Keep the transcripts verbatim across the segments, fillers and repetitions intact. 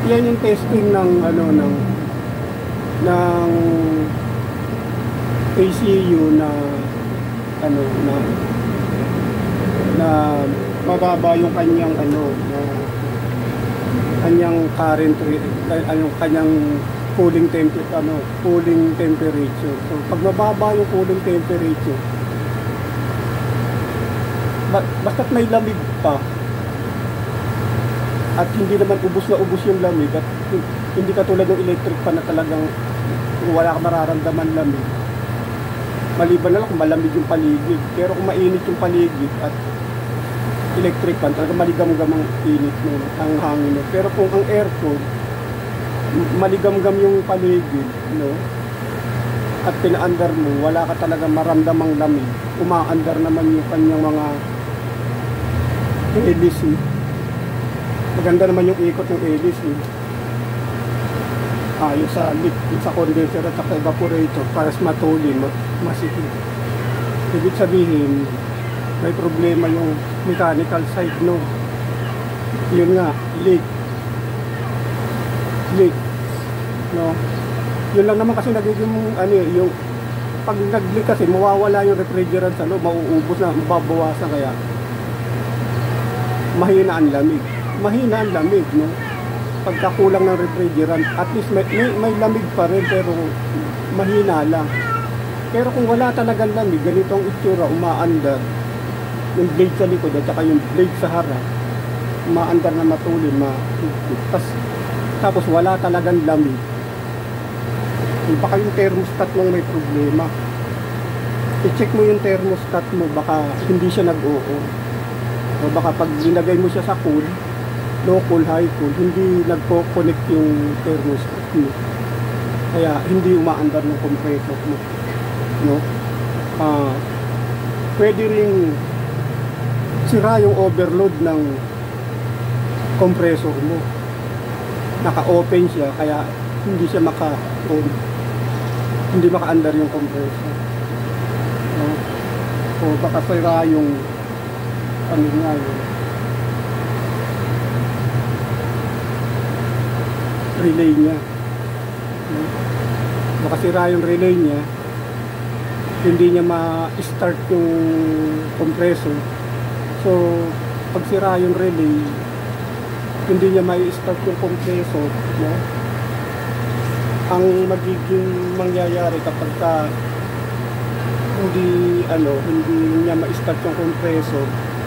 yan yung testing ng ano ng ng A C U na ano na na mababa yung kanyang ano na kanyang current ano kanyang cooling temperature ano cooling temperature. So pag mababa yung cooling temperature, ba basta't may lamig pa at hindi naman ubos na ubos yung lamig at hindi katulad ng electric fan na talagang wala kang mararamdaman lamig, maliban na lang kung malamig yung paligid. Pero kung mainit yung paligid at electric fan, talaga maligam-gam ang init mo, ang hangin mo. Pero kung ang aircon maligam-gam yung paligid, no, at pinaandar mo, wala ka talaga maramdamang lamig, umaandar naman yung kanyang mga hélice. Maganda naman yung ikot ng hélice. Ah, yung sa leak, yung sa condenser at sa evaporator, para matulin, masikip. Ibig sabihin, may problema yung mechanical side, no. Yun nga, leak. Leak. No. Yun lang naman kasi nagiging ano eh, yung pag nag-leak kasi mawawala yung refrigerant sa loob, mauubos na, mababawasan, kaya mahina ang lamig. Mahina ang lamig, no. Pagkakulang ng refrigerant, at least may, may, may lamig pa rin pero mahina lang. Pero kung wala talagang lamig, ganito ang itsura, umaandar yung blade sa likod at saka yung blade sa harap, umaandar na matulin, ma tas, tapos wala talagang lamig. Baka yung thermostat mong may problema. I-check mo yung thermostat mo, baka hindi siya nag-o-o. O baka pag linagay mo siya sa cool, low cool, high cool, hindi nagpo-connect yung thermostat mo. Kaya hindi umaandar ng compressor mo, no? Ah, pwede ring sira yung overload ng compressor mo. Naka-open siya, kaya hindi siya maka-on, hindi maka-andar yung compressor, no? O baka sira yung ano nga yun, relay niya, no? Baka sira yung relay niya, hindi niya ma-start yung compressor. So pag sira yung relay, hindi niya ma-start yung compressor, no? Ang magiging mangyayari kapag ka hindi ano hindi niya ma-start yung compressor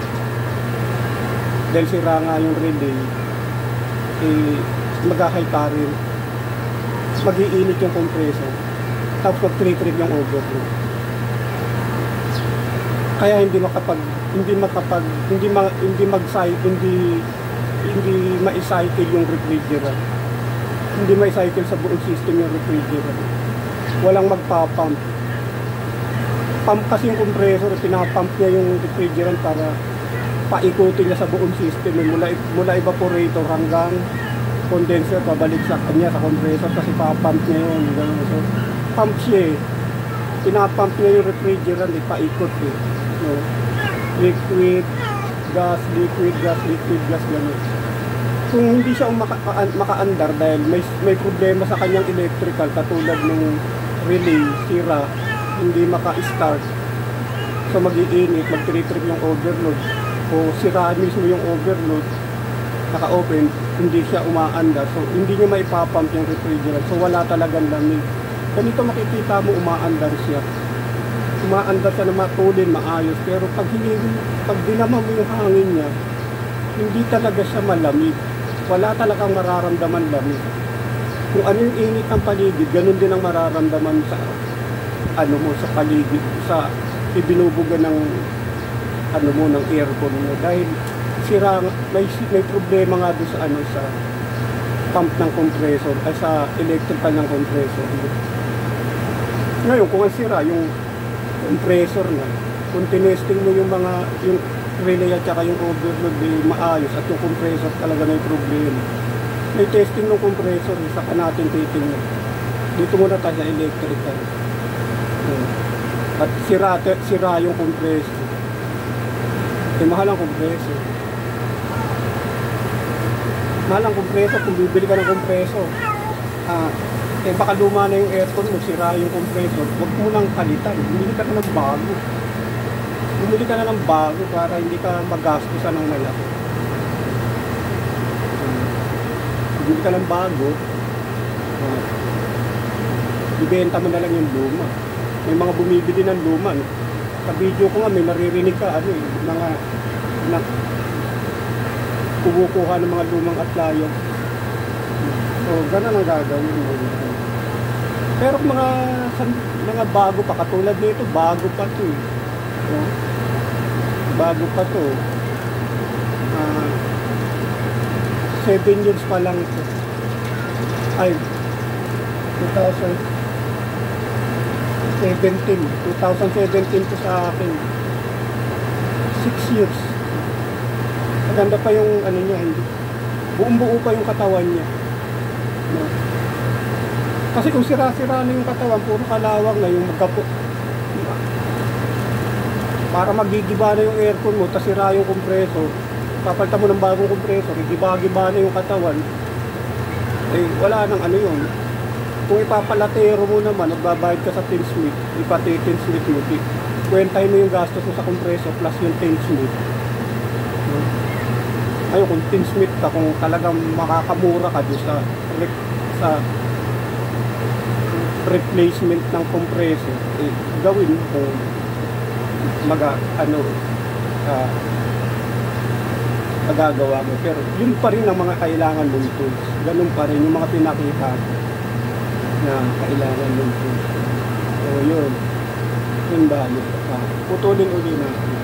dahil sira nga yung relay, eh mag-high current, mag-iinit yung compressor, tapos mag-trip-trip yung overload. Kaya hindi makapag hindi makapag hindi ma, hindi mag-cycle, hindi hindi ma-cycle yung refrigerant. Hindi ma-cycle sa buong system yung refrigerant. Walang magpa-pump. Pump kasi yung compressor, pinapump niya yung refrigerant para paikutin niya sa buong system, mula mula evaporator hanggang condenser, pabalik sa kanya sa compressor, kasi pa-pump niya yun. So, pump siya eh. Pinapump niya yung refrigerant, eh, paikot eh. No? Liquid, gas, liquid, gas, liquid, gas, gano'n. Kung hindi siya maka-andar dahil may, may problema sa kanyang electrical, katulad ng relay, sira, hindi maka-start, so mag-iinit, mag-trip-trip yung overload, o sira mismo yung overload, naka-open, hindi siya umaandar, so hindi niya maipapump yung refrigerant, so wala talagang lamig. Ganito makikita mo, umaandar siya. Umaandar siya na matulin, maayos, pero pag, hindi, pag dinama mo yung hangin niya, hindi talaga siya malamig. Wala talagang mararamdaman lamig. Kung ano yung init ng paligid, ganun din ang mararamdaman sa ano mo, sa paligid, sa ibinubuga ng ano mo, ng aircon mo, dahil sira, may, may problema nga doon sa ano, sa pump ng compressor, ay sa electrical ng compressor. Ngayon, kung ang sira yung compressor na, kung tinesting mo yung mga yung relay at saka yung overload, eh, maayos, at yung compressor talaga may problema, may testing ng compressor, saka natin titingnan. Dito muna tayo sa electrical. At sira, sira yung compressor, eh mahal ang compressor. Mahal ang kompreso, kung bibili ka ng kompreso, ah, eh baka luma na yung aircon mo, sira yung kompreso, huwag mo nang palitan, bumili ka na ng bago. Bumili ka na ng bago para hindi ka magastusan ng malaki. Bumili ka ng bago, uh, ibenta mo na lang yung luma. May mga bumibili ng luma. No? Sa video ko nga, may maririnig ka, ano eh, mga na, kumukuha ng mga lumang appliance. So, ganun ang gagawin mo. Pero mga mga bago pa, katulad nito, bago pa to eh. So, bago pa to. Uh, seven years pa lang ito. Ay, twenty seventeen. twenty seventeen to sa akin. six years. Maganda pa yung ano niya, hindi. Buong buo pa yung katawan niya. No? Kasi kung sira-sira na yung katawan, puro kalawang na yung magkapo. Para magigiba na yung aircon mo, tas sira yung kompreso, papalitan mo ng bagong kompreso, gigiba-giba na yung katawan, eh wala nang ano yun. Kung ipapalatero mo naman, magbabayad ka sa tinsmith, ipati tinsmith mo, kwentay mo yung gastos mo sa kompreso plus yung tinsmith. Ayun, kung tinsmith ka, kung talagang makakamura ka doon sa, sa replacement ng kompreso, eh, gawin mo kung maga, ano, uh, magagawa mo. Pero yun pa rin ang mga kailangan mong tools. Ganun pa rin yung mga pinakita na kailangan mong tools. So yun, yun ba? Uh, putulin uli natin.